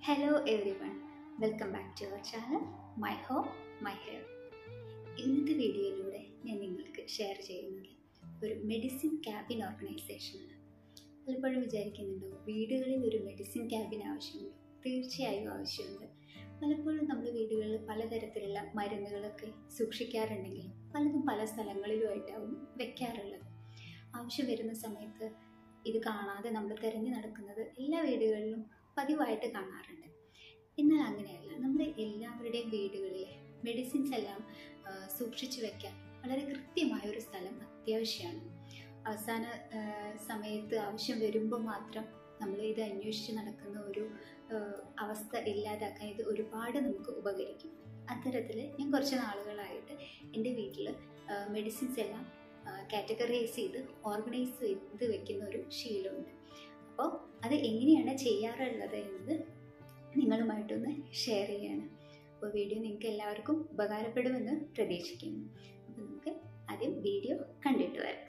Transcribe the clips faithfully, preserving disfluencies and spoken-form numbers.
Hello everyone, welcome back to our channel My Home My Hair. ഇന്നത്തെ വീഡിയോയിലൂടെ ഞാൻ നിങ്ങൾക്ക് ഷെയർ ചെയ്യുന്നത് ഒരു മെഡിസിൻ ക്യാബിൻ ഓർഗനൈസേഷനാണ്. പലപ്പോഴും വിചാരിക്കുന്നുണ്ടോ വീടുകളിൽ ഒരു മെഡിസിൻ ക്യാബിൻ ആവശ്യമുണ്ടോ? തീർച്ചയായും ആവശ്യമുണ്ട്. പലപ്പോഴും നമ്മുടെ വീടുകളിൽ പലതരത്തിലുള്ള മരുന്നുകളൊക്കെ സൂക്ഷിക്കാറുണ്ടെങ്കിലും പലതും പല സ്ഥലങ്ങളിലുമായിട്ടാവും വെക്കാറുള്ളത്. ആവശ്യം വരുന്ന സമയത്ത് ഇത് കാണാതെ നമ്മൾ തിരഞ്ഞു നടക്കുന്നത് എല്ലാ വീടുകളിലും പതിവായിട്ട് കാണാറുണ്ട്. എന്നാൽ അങ്ങനെയല്ല, നമ്മുടെ എല്ലാവരുടെയും വീടുകളിലെ മെഡിസിൻസ് എല്ലാം സൂക്ഷിച്ചു വെക്കാൻ വളരെ കൃത്യമായ ഒരു സ്ഥലം അത്യാവശ്യമാണ്. അവസാന സമയത്ത് ആവശ്യം വരുമ്പോൾ മാത്രം നമ്മൾ ഇത് അന്വേഷിച്ച് നടക്കുന്ന ഒരു അവസ്ഥ ഇല്ലാതാക്കാൻ ഇത് ഒരുപാട് നമുക്ക് ഉപകരിക്കും. അത്തരത്തിൽ ഞാൻ കുറച്ച് നാളുകളായിട്ട് എൻ്റെ വീട്ടിൽ മെഡിസിൻസ് എല്ലാം കാറ്റഗറൈസ് ചെയ്ത് ഓർഗനൈസ് ചെയ്ത് വെക്കുന്ന ഒരു ശീലമുണ്ട്. അപ്പോൾ അത് എങ്ങനെയാണ് ചെയ്യാറുള്ളത് എന്നത് നിങ്ങളുമായിട്ടൊന്ന് ഷെയർ ചെയ്യാണ്. അപ്പോൾ വീഡിയോ നിങ്ങൾക്ക് എല്ലാവർക്കും ഉപകാരപ്പെടുമെന്ന് പ്രതീക്ഷിക്കുന്നു. അപ്പോൾ നമുക്ക് ആദ്യം വീഡിയോ കണ്ടിട്ട് വരാം.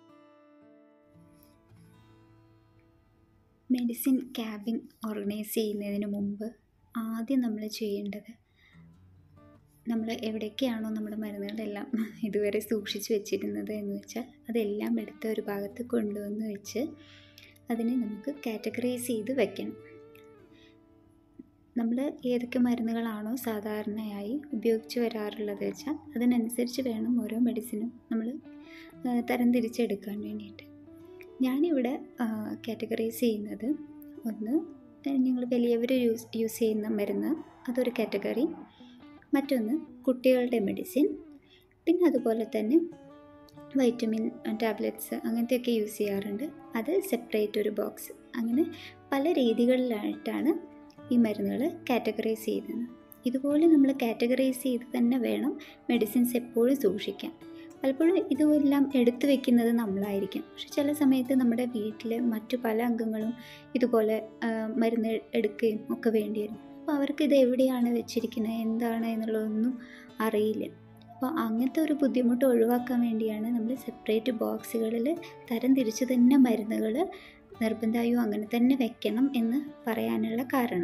മെഡിസിൻ ക്യാബിൻ ഓർഗനൈസ് ചെയ്യുന്നതിന് മുമ്പ് ആദ്യം നമ്മൾ ചെയ്യേണ്ടത്, നമ്മൾ എവിടേക്കാണോ നമ്മുടെ മരുന്നുകളെല്ലാം ഇതുവരെ സൂക്ഷിച്ച് വെച്ചിരുന്നത് എന്ന് വെച്ചാൽ അതെല്ലാം എടുത്ത ഒരു ഭാഗത്ത് കൊണ്ടുവന്ന് വെച്ച് അതിനെ നമുക്ക് കാറ്റഗറൈസ് ചെയ്ത് വെക്കണം. നമ്മൾ ഏതൊക്കെ മരുന്നുകളാണോ സാധാരണയായി ഉപയോഗിച്ച് വരാറുള്ളത് വെച്ചാൽ അതിനനുസരിച്ച് വേണം ഓരോ മെഡിസിനും നമ്മൾ തരംതിരിച്ചെടുക്കാൻ വേണ്ടിയിട്ട്. ഞാനിവിടെ കാറ്റഗറൈസ് ചെയ്യുന്നത്, ഒന്ന് നിങ്ങൾ വലിയവർ യൂസ് യൂസ് ചെയ്യുന്ന മരുന്ന്, അതൊരു കാറ്റഗറി. മറ്റൊന്ന് കുട്ടികളുടെ മെഡിസിൻ, പിന്നെ അതുപോലെ തന്നെ വൈറ്റമിൻ ടാബ്ലറ്റ്സ് അങ്ങനത്തെയൊക്കെ യൂസ് ചെയ്യാറുണ്ട്, അത് സെപ്പറേറ്റ് ഒരു ബോക്സ്. അങ്ങനെ പല രീതികളിലായിട്ടാണ് ഈ മരുന്നുകൾ കാറ്റഗറൈസ് ചെയ്യുന്നത്. ഇതുപോലെ നമ്മൾ കാറ്റഗറൈസ് ചെയ്ത് തന്നെ വേണം മെഡിസിൻസ് എപ്പോഴും സൂക്ഷിക്കാൻ. പലപ്പോഴും ഇതെല്ലാം എടുത്തു വെക്കുന്നത് നമ്മളായിരിക്കും, പക്ഷെ ചില സമയത്ത് നമ്മുടെ വീട്ടിലെ മറ്റു പല അംഗങ്ങളും ഇതുപോലെ മരുന്ന് എടുക്കുകയും ഒക്കെ വേണ്ടി വരും. അപ്പോൾ അവർക്ക് ഇത് എവിടെയാണ് വെച്ചിരിക്കുന്നത്, എന്താണ് എന്നുള്ളതൊന്നും അറിയില്ല. അപ്പോൾ അങ്ങനത്തെ ഒരു ബുദ്ധിമുട്ട് ഒഴിവാക്കാൻ വേണ്ടിയാണ് നമ്മൾ സെപ്പറേറ്റ് ബോക്സുകളിൽ തരം തിരിച്ച് തന്നെ മരുന്നുകൾ നിർബന്ധമായും അങ്ങനെ തന്നെ വെക്കണം എന്ന് പറയാനുള്ള കാരണം.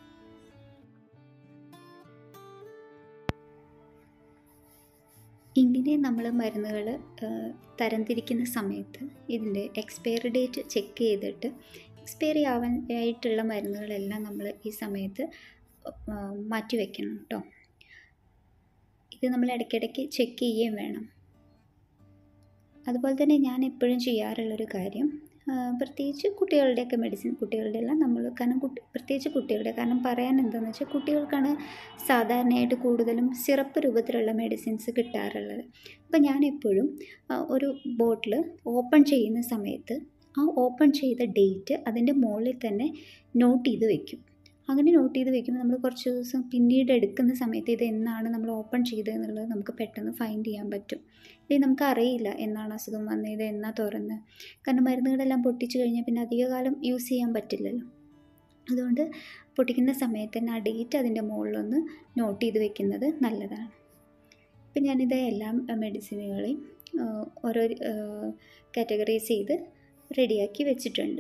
ഇങ്ങനെ നമ്മൾ മരുന്നുകൾ തരംതിരിക്കുന്ന സമയത്ത് ഇതിൻ്റെ എക്സ്പയറി ഡേറ്റ് ചെക്ക് ചെയ്തിട്ട് എക്സ്പയറി ആവാൻ ആയിട്ടുള്ള മരുന്നുകളെല്ലാം നമ്മൾ ഈ സമയത്ത് മാറ്റി വയ്ക്കണം കേട്ടോ. ഇത് നമ്മൾ ഇടയ്ക്കിടയ്ക്ക് ചെക്ക് ചെയ്യുകയും വേണം. അതുപോലെ തന്നെ ഞാൻ എപ്പോഴും ചെയ്യാറുള്ളൊരു കാര്യം, പ്രത്യേകിച്ച് കുട്ടികളുടെയൊക്കെ മെഡിസിൻ, കുട്ടികളുടെ എല്ലാം നമ്മൾ കാരണം കുട്ടി പ്രത്യേകിച്ച് കുട്ടികളുടെ കാരണം പറയാൻ എന്താണെന്ന് വെച്ചാൽ കുട്ടികൾക്കാണ് സാധാരണയായിട്ട് കൂടുതലും സിറപ്പ് രൂപത്തിലുള്ള മെഡിസിൻസ് കിട്ടാറുള്ളത്. അപ്പോൾ ഞാനെപ്പോഴും ഒരു ബോട്ടിൽ ഓപ്പൺ ചെയ്യുന്ന സമയത്ത് ആ ഓപ്പൺ ചെയ്ത ഡേറ്റ് അതിൻ്റെ മുകളിൽ തന്നെ നോട്ട് ചെയ്ത് വയ്ക്കും. അങ്ങനെ നോട്ട് ചെയ്ത് വെക്കുമ്പോൾ നമ്മൾ കുറച്ച് ദിവസം പിന്നീട് എടുക്കുന്ന സമയത്ത് ഇത് എന്നാണ് നമ്മൾ ഓപ്പൺ ചെയ്തതെന്നുള്ളത് നമുക്ക് പെട്ടെന്ന് ഫൈൻഡ് ചെയ്യാൻ പറ്റും. ഇത് നമുക്ക് അറിയില്ല എന്നാണ് അസുഖം വന്നത്, എന്നാ തുറന്ന്. കാരണം മരുന്നുകളെല്ലാം പൊട്ടിച്ച് കഴിഞ്ഞാൽ പിന്നെ അധികകാലം യൂസ് ചെയ്യാൻ പറ്റില്ലല്ലോ. അതുകൊണ്ട് പൊട്ടിക്കുന്ന സമയത്ത് തന്നെ ആ ഡേറ്റ് അതിൻ്റെ മുകളിലൊന്ന് നോട്ട് ചെയ്ത് വെക്കുന്നത് നല്ലതാണ്. ഇപ്പം ഞാനിത് എല്ലാ മെഡിസിനുകളെയും ഓരോ കാറ്റഗറൈസ് ചെയ്ത് റെഡിയാക്കി വെച്ചിട്ടുണ്ട്.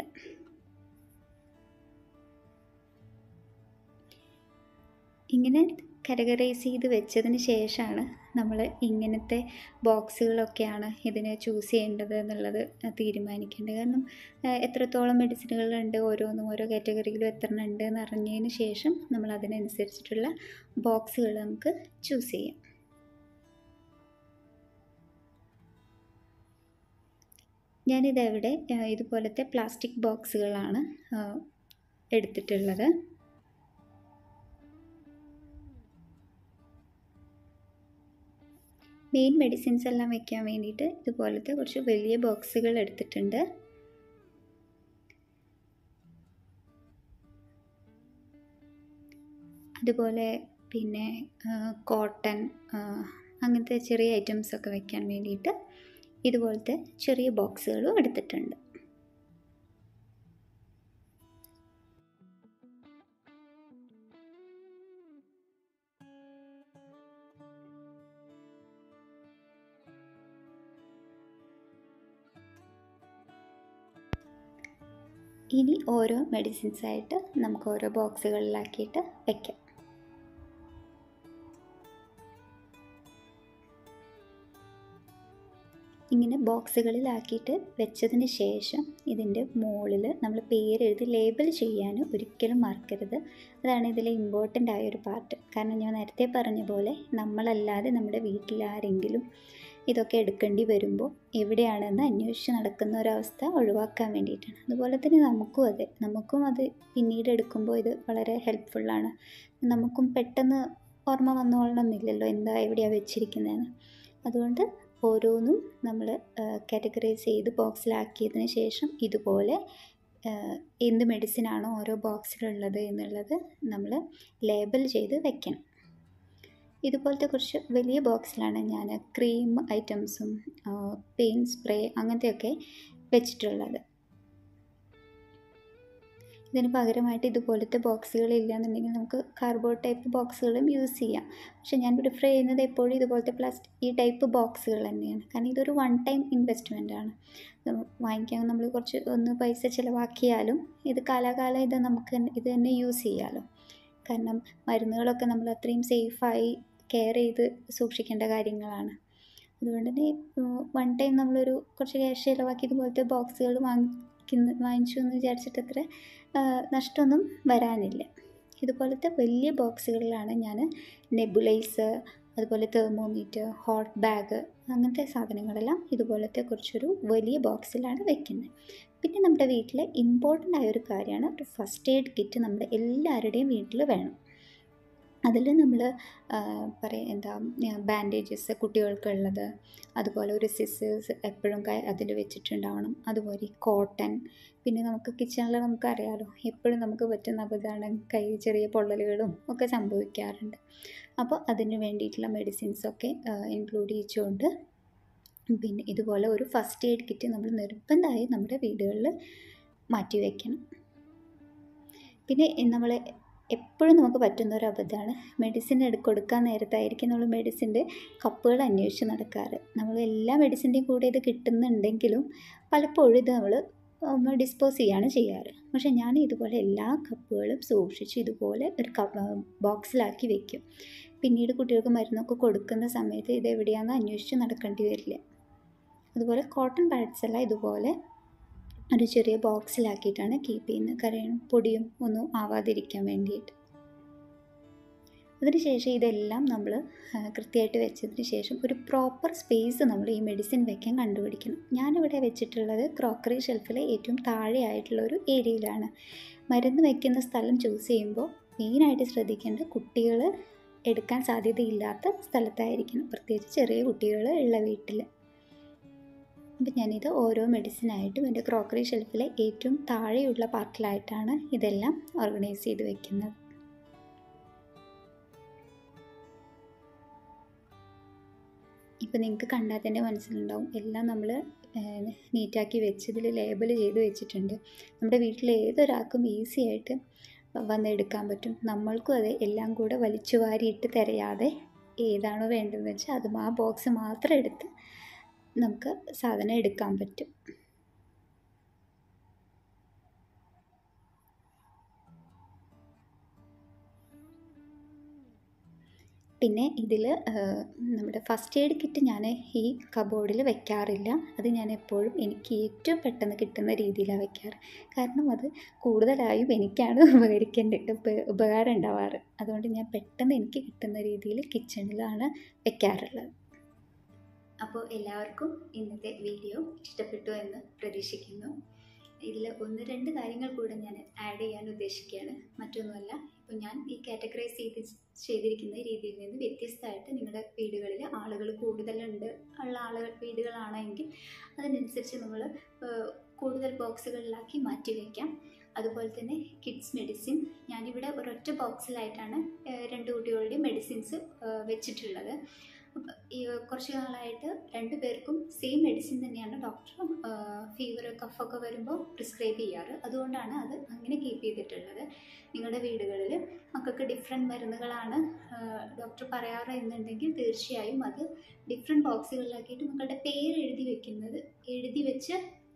ഇങ്ങനെ കാറ്റഗറൈസ് ചെയ്ത് വെച്ചതിന് ശേഷമാണ് നമ്മൾ ഇങ്ങനത്തെ ബോക്സുകളൊക്കെയാണ് ഇതിനെ ചൂസ് ചെയ്യേണ്ടത് എന്നുള്ളത് തീരുമാനിക്കേണ്ടത്. കാരണം എത്രത്തോളം മെഡിസിനുകളുണ്ട്, ഓരോന്നും ഓരോ കാറ്റഗറിയിലും എത്ര ഉണ്ട് എന്ന് അറിഞ്ഞതിന് ശേഷം നമ്മൾ അതിനനുസരിച്ചിട്ടുള്ള ബോക്സുകൾ നമുക്ക് ചൂസ് ചെയ്യാം. ഞാനിതവിടെ ഇതുപോലത്തെ പ്ലാസ്റ്റിക് ബോക്സുകളാണ് എടുത്തിട്ടുള്ളത്. മെയിൻ മെഡിസിൻസ് എല്ലാം വെക്കാൻ വേണ്ടിയിട്ട് ഇതുപോലത്തെ കുറച്ച് വലിയ ബോക്സുകൾ എടുത്തിട്ടുണ്ട്. അതുപോലെ പിന്നെ കോട്ടൺ അങ്ങനത്തെ ചെറിയ ഐറ്റംസൊക്കെ വെക്കാൻ വേണ്ടിയിട്ട് ഇതുപോലത്തെ ചെറിയ ബോക്സുകളും എടുത്തിട്ടുണ്ട്. ഇനി ഓരോ മെഡിസിൻസായിട്ട് നമുക്ക് ഓരോ ബോക്സുകളിലാക്കിയിട്ട് വയ്ക്കാം. ഇങ്ങനെ ബോക്സുകളിലാക്കിയിട്ട് വെച്ചതിന് ശേഷം ഇതിൻ്റെ മുകളിൽ നമ്മൾ പേരെഴുതി ലേബൽ ചെയ്യാൻ ഒരിക്കലും മറക്കരുത്. അതാണ് ഇതിലെ ഇമ്പോർട്ടൻ്റ് ആയൊരു പാർട്ട്. കാരണം ഞാൻ നേരത്തെ പറഞ്ഞ പോലെ നമ്മളല്ലാതെ നമ്മുടെ വീട്ടിലാരെങ്കിലും ഇതൊക്കെ എടുക്കേണ്ടി വരുമ്പോൾ എവിടെയാണെന്ന് അന്വേഷിച്ച് നടക്കുന്ന ഒരവസ്ഥ ഒഴിവാക്കാൻ വേണ്ടിയിട്ടാണ്. അതുപോലെ തന്നെ നമുക്കും അതെ, നമുക്കും അത് പിന്നീട് എടുക്കുമ്പോൾ ഇത് വളരെ ഹെൽപ്ഫുള്ളാണ്. നമുക്കും പെട്ടെന്ന് ഓർമ്മ വന്നോളണമെന്നില്ലല്ലോ എന്താ എവിടെയാണ് വെച്ചിരിക്കുന്നതെന്ന്. അതുകൊണ്ട് ഓരോന്നും നമ്മൾ കാറ്റഗറൈസ് ചെയ്ത് ബോക്സിലാക്കിയതിന് ശേഷം ഇതുപോലെ എന്ത് മെഡിസിനാണോ ഓരോ ബോക്സിലുള്ളത് എന്നുള്ളത് നമ്മൾ ലേബൽ ചെയ്ത് വെക്കണം. ഇതുപോലത്തെ കുറച്ച് വലിയ ബോക്സിലാണ് ഞാൻ ക്രീം ഐറ്റംസും പെയിൻ സ്പ്രേ അങ്ങനത്തെയൊക്കെ വെച്ചിട്ടുള്ളത്. ഇതിന് പകരമായിട്ട് ഇതുപോലത്തെ ബോക്സുകളില്ല എന്നുണ്ടെങ്കിൽ നമുക്ക് കാർഡ്ബോർഡ് ടൈപ്പ് ബോക്സുകളും യൂസ് ചെയ്യാം. പക്ഷേ ഞാൻ പ്രിഫർ ചെയ്യുന്നത് എപ്പോഴും ഇതുപോലത്തെ പ്ലാസ്റ്റിക് ഈ ടൈപ്പ് ബോക്സുകൾ തന്നെയാണ്. കാരണം ഇതൊരു വൺ ടൈം ഇൻവെസ്റ്റ്മെൻ്റ് ആണ്. വാങ്ങിക്കാൻ നമ്മൾ കുറച്ച് ഒന്ന് പൈസ ചിലവാക്കിയാലും ഇത് കാലാകാലം ഇത് നമുക്ക് ഇത് തന്നെ യൂസ് ചെയ്യാമല്ലോ. കാരണം മരുന്നുകളൊക്കെ നമ്മൾ അത്രയും സേഫായി കെയർ ചെയ്ത് സൂക്ഷിക്കേണ്ട കാര്യങ്ങളാണ്. അതുകൊണ്ട് തന്നെ വൺ ടൈം നമ്മളൊരു കുറച്ച് ക്യാഷ് ചിലവാക്കി ഇതുപോലത്തെ ബോക്സുകൾ വാങ്ങിക്കുന്ന വാങ്ങിച്ചു എന്ന് വിചാരിച്ചിട്ട് അത്ര നഷ്ടമൊന്നും വരാനില്ല. ഇതുപോലത്തെ വലിയ ബോക്സുകളിലാണ് ഞാൻ നെബുലൈസർ, അതുപോലെ തെർമോമീറ്റർ, ഹോട്ട് ബാഗ് അങ്ങനത്തെ സാധനങ്ങളെല്ലാം ഇതുപോലത്തെ കുറച്ചൊരു വലിയ ബോക്സിലാണ് വെക്കുന്നത്. പിന്നെ നമ്മുടെ വീട്ടിലെ ഇമ്പോർട്ടൻ്റ് ആയൊരു കാര്യമാണ് ഒരു ഫസ്റ്റ് എയ്ഡ് കിറ്റ് നമ്മുടെ എല്ലാവരുടെയും വീട്ടിൽ വേണം. അതിൽ നമ്മൾ പറയാം എന്താ ബാൻഡേജസ് കുട്ടികൾക്കുള്ളത്, അതുപോലെ ഒരു സിസേഴ്സ് എപ്പോഴും കൈ അതിൽ വെച്ചിട്ടുണ്ടാവണം, അതുപോലെ കോട്ടൺ. പിന്നെ നമുക്ക് കിച്ചണിൽ നമുക്കറിയാമല്ലോ എപ്പോഴും നമുക്ക് പറ്റുന്ന അപകടമാണ് കൈ ചെറിയ പൊള്ളലുകളും ഒക്കെ സംഭവിക്കാറുണ്ട്. അപ്പോൾ അതിന് വേണ്ടിയിട്ടുള്ള മെഡിസിൻസൊക്കെ ഇൻക്ലൂഡ് ചെയ്തുകൊണ്ട് പിന്നെ ഇതുപോലെ ഒരു ഫസ്റ്റ് എയ്ഡ് കിറ്റ് നമ്മൾ നിർബന്ധമായും നമ്മുടെ വീടുകളിൽ മാറ്റി വയ്ക്കണം. പിന്നെ നമ്മൾ എപ്പോഴും നമുക്ക് പറ്റുന്ന ഒരു അബദ്ധമാണ് മെഡിസിൻ എടു കൊടുക്കാൻ നേരത്തായിരിക്കും നമ്മൾ മെഡിസിൻ്റെ കപ്പുകൾ അന്വേഷിച്ച് നടക്കാറ്. നമ്മൾ എല്ലാ മെഡിസിൻ്റെയും കൂടെ ഇത് കിട്ടുന്നുണ്ടെങ്കിലും പലപ്പോഴും ഇത് നമ്മൾ ഡിസ്പോസ് ചെയ്യാണ് ചെയ്യാറ്. പക്ഷേ ഞാൻ ഇതുപോലെ എല്ലാ കപ്പുകളും സൂക്ഷിച്ച് ഇതുപോലെ ഒരു കപ്പ് ബോക്സിലാക്കി വെക്കും. പിന്നീട് കുട്ടികൾക്ക് മരുന്നൊക്കെ കൊടുക്കുന്ന സമയത്ത് ഇത് എവിടെയാണെന്ന് അന്വേഷിച്ച് നടക്കേണ്ടി വരില്ല. അതുപോലെ കോട്ടൺ പാഡ്സ് എല്ലാം ഇതുപോലെ ഒരു ചെറിയ ബോക്സിലാക്കിയിട്ടാണ് കീപ്പ് ചെയ്യുന്നത്. കാരണം പൊടിയും ഒന്നും ആവാതിരിക്കാൻ വേണ്ടിയിട്ട്. അതിനുശേഷം ഇതെല്ലാം നമ്മൾ കൃത്യമായിട്ട് വെച്ചതിന് ശേഷം ഒരു പ്രോപ്പർ സ്പേസ് നമ്മൾ ഈ മെഡിസിൻ വയ്ക്കാൻ കണ്ടുപിടിക്കണം. ഞാനിവിടെ വെച്ചിട്ടുള്ളത് ക്രോക്കറി ഷെൽഫിലെ ഏറ്റവും താഴെയായിട്ടുള്ള ഒരു ഏരിയയിലാണ്. മരുന്ന് വയ്ക്കുന്ന സ്ഥലം ചൂസ് ചെയ്യുമ്പോൾ മെയിനായിട്ട് ശ്രദ്ധിക്കേണ്ടത് കുട്ടികൾ എടുക്കാൻ സാധ്യതയില്ലാത്ത സ്ഥലത്തായിരിക്കണം, പ്രത്യേകിച്ച് ചെറിയ കുട്ടികൾ ഉള്ള വീട്ടിൽ. അപ്പം ഞാനിത് ഓരോ മെഡിസിനായിട്ടും എൻ്റെ ക്രോക്കറി ഷെൽഫിലെ ഏറ്റവും താഴെയുള്ള പാർട്ടിലായിട്ടാണ് ഇതെല്ലാം ഓർഗനൈസ് ചെയ്ത് വെക്കുന്നത്. ഇപ്പം നിങ്ങൾക്ക് കണ്ടാൽ തന്നെ മനസ്സിലുണ്ടാവും എല്ലാം നമ്മൾ നീറ്റാക്കി വെച്ച് ഇതിൽ ലേബൽ ചെയ്ത് വെച്ചിട്ടുണ്ട്. നമ്മുടെ വീട്ടിൽ ഏതൊരാൾക്കും ഈസി ആയിട്ട് വന്നെടുക്കാൻ പറ്റും. നമ്മൾക്കും അത് എല്ലാം കൂടെ വലിച്ചു വാരിയിട്ട് തിരയാതെ ഏതാണോ വേണ്ടതെന്ന് വെച്ചാൽ അതും ആ ബോക്സ് മാത്രം എടുത്ത് നമുക്ക് സാധനം എടുക്കാൻ പറ്റും. പിന്നെ ഇതിൽ നമ്മുടെ ഫസ്റ്റ് എയ്ഡ് കിറ്റ് ഞാൻ ഈ കബോർഡിൽ വെക്കാറില്ല. അത് ഞാൻ എപ്പോഴും എനിക്ക് ഏറ്റവും പെട്ടെന്ന് കിട്ടുന്ന രീതിയിലാണ് വെക്കാറ്. കാരണം അത് കൂടുതലായും എനിക്കാണ് ഉപകരിക്കേണ്ട ഉപകാരം ഉണ്ടാവാറ്. അതുകൊണ്ട് ഞാൻ പെട്ടെന്ന് എനിക്ക് കിട്ടുന്ന രീതിയിൽ കിച്ചണിലാണ് വെക്കാറുള്ളത്. അപ്പോൾ എല്ലാവർക്കും ഇന്നത്തെ വീഡിയോ ഇഷ്ടപ്പെട്ടു എന്ന് പ്രതീക്ഷിക്കുന്നു. ഇതിൽ ഒന്ന് രണ്ട് കാര്യങ്ങൾ കൂടെ ഞാൻ ആഡ് ചെയ്യാൻ ഉദ്ദേശിക്കുകയാണ്. മറ്റൊന്നുമല്ല, ഇപ്പോൾ ഞാൻ ഈ കാറ്റഗറൈസ് ചെയ്ത് ചെയ്തിരിക്കുന്ന രീതിയിൽ നിന്ന് വ്യത്യസ്തമായിട്ട് നിങ്ങളുടെ വീടുകളിൽ ആളുകൾ കൂടുതലുണ്ട് ഉള്ള ആളുകൾ വീടുകളാണെങ്കിൽ അതിനനുസരിച്ച് നമ്മൾ കൂടുതൽ ബോക്സുകളിലാക്കി മാറ്റി വയ്ക്കാം. അതുപോലെ തന്നെ കിഡ്സ് മെഡിസിൻ ഞാനിവിടെ ഒരൊറ്റ ബോക്സിലായിട്ടാണ് രണ്ട് കുട്ടികളുടെ മെഡിസിൻസ് വെച്ചിട്ടുള്ളത്. ഈ കുറച്ച് നാളായിട്ട് രണ്ടു പേർക്കും സെയിം മെഡിസിൻ തന്നെയാണ് ഡോക്ടർ ഫീവർ കഫൊക്കെ വരുമ്പോൾ പ്രിസ്ക്രൈബ് ചെയ്യാറ്. അതുകൊണ്ടാണ് അത് അങ്ങനെ കീപ്പ് ചെയ്തിട്ടുള്ളത്. നിങ്ങളുടെ വീടുകളിൽ മക്കൾക്ക് ഡിഫറെൻറ്റ് മരുന്നുകളാണ് ഡോക്ടർ പറയാറ് എന്നുണ്ടെങ്കിൽ തീർച്ചയായും അത് ഡിഫറെൻറ്റ് ബോക്സുകളിലാക്കിയിട്ട് മക്കളുടെ പേര് എഴുതി വെക്കുന്നത് എഴുതി വെച്ച്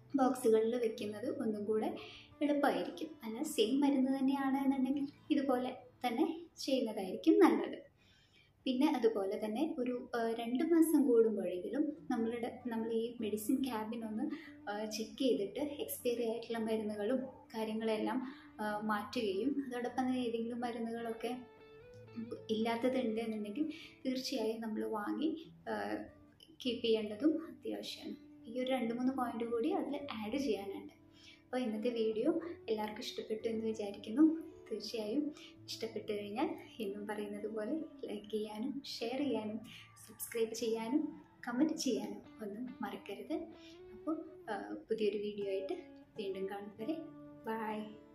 ബോക്സുകളിൽ വെക്കുന്നത് ഒന്നും കൂടെ എളുപ്പമായിരിക്കും. അല്ല സെയിം മരുന്ന് തന്നെയാണ് എന്നുണ്ടെങ്കിൽ ഇതുപോലെ തന്നെ ചെയ്യുന്നതായിരിക്കും നല്ലത്. പിന്നെ അതുപോലെ തന്നെ ഒരു രണ്ട് മാസം കൂടുമ്പോഴെങ്കിലും നമ്മളുടെ നമ്മൾ ഈ മെഡിസിൻ ക്യാബിൻ ഒന്ന് ചെക്ക് ചെയ്തിട്ട് എക്സ്പയറി ആയിട്ടുള്ള മരുന്നുകളും കാര്യങ്ങളെല്ലാം മാറ്റുകയും അതോടൊപ്പം തന്നെ ഏതെങ്കിലും മരുന്നുകളൊക്കെ ഇല്ലാത്തതുണ്ട് എന്നുണ്ടെങ്കിൽ തീർച്ചയായും നമ്മൾ വാങ്ങി കീപ്പ് ചെയ്യേണ്ടതും അത്യാവശ്യമാണ്. ഈ ഒരു രണ്ട് മൂന്ന് പോയിന്റ് കൂടി അതിൽ ആഡ് ചെയ്യാനുണ്ട്. അപ്പോൾ ഇന്നത്തെ വീഡിയോ എല്ലാവർക്കും ഇഷ്ടപ്പെട്ടു എന്ന് വിചാരിക്കുന്നു. തീർച്ചയായും ഇഷ്ടപ്പെട്ടു കഴിഞ്ഞാൽ എന്നും പറയുന്നത് പോലെ ലൈക്ക് ചെയ്യാനും ഷെയർ ചെയ്യാനും സബ്സ്ക്രൈബ് ചെയ്യാനും കമൻറ്റ് ചെയ്യാനും ഒന്നും മറക്കരുത്. അപ്പോൾ പുതിയൊരു വീഡിയോ ആയിട്ട് വീണ്ടും കാണും വരെ ബൈ.